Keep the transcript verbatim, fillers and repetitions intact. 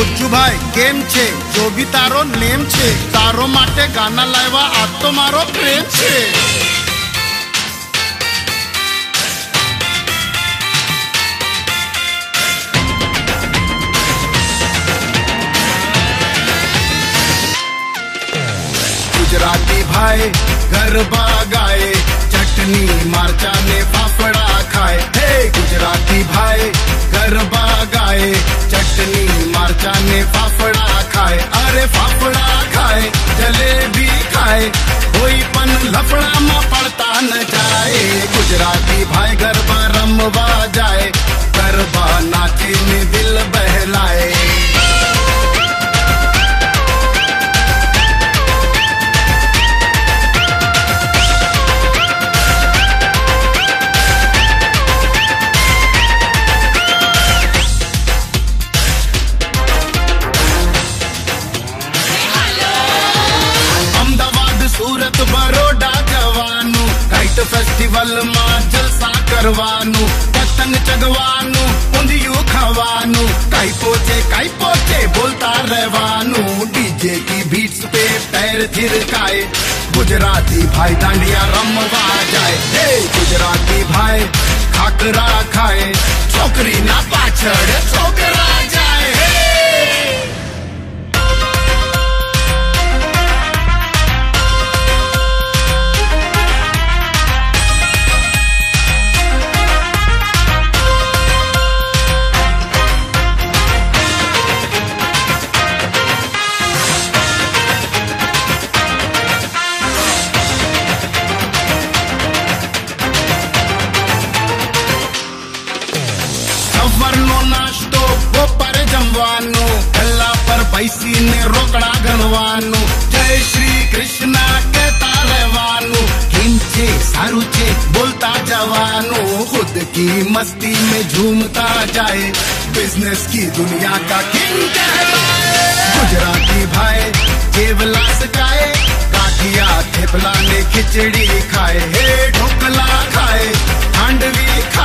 બુજ્જુભાઈ કેમ છે? જો બી તારો નેમ છે, તારો માટે ગાના લાવ્યા, આ તો મારો પ્રેમ છે. ગુજરાતી ભાઈ ગરબા ગાય, ચટણી મારચા ને ફાફડા ખાય. હે ગુજરાતી ભાઈ ગરબા ગાય, ચટણી મારચા ને ફાફડા ખાય. અરે ફાફડા ખાય, જલેબી ખાય, કોઈ પણ લફડામાં પડતા ન જાય. ગુજરાતી ભાઈ ગરબા રમવા જાય, ગરબા નાચીને દિલ બહેલાય. સુરત બરોડા જવાનું, કાઈટ ફેસ્ટિવલ માં જલસા કરવાનું, પતંગ ચગવાનું, ઊંધિયું ખાવાનું, કાઈ પોચે કાઈ પોચે બોલતા રહેવાનું. ડીજે કી બીટ્સ पे पैर थिरकाए, गुजराती भाई दांडिया रमवा जाए. हे गुजराती भाई खाकरा खाए, छोकरी ना पाछड़ छोकरा जाए. સવારનો નાસ્તો બપોરે જમવાનું, ગલ્લા પર પૈસીને રોકડા ગણવાનું, જય શ્રી કૃષ્ણ કહેતા રહેવાનું. કેમ છે? સારું છે બોલતા જવાનું, खुद की मस्ती में झूमता जाए, बिजनेस की दुनिया का किंग कहलाए. गुजराती भाई केवला सकाए, काठिया थेपला ने खिचड़ी खाए. हे ढोकला खाए, खांडवी खाए,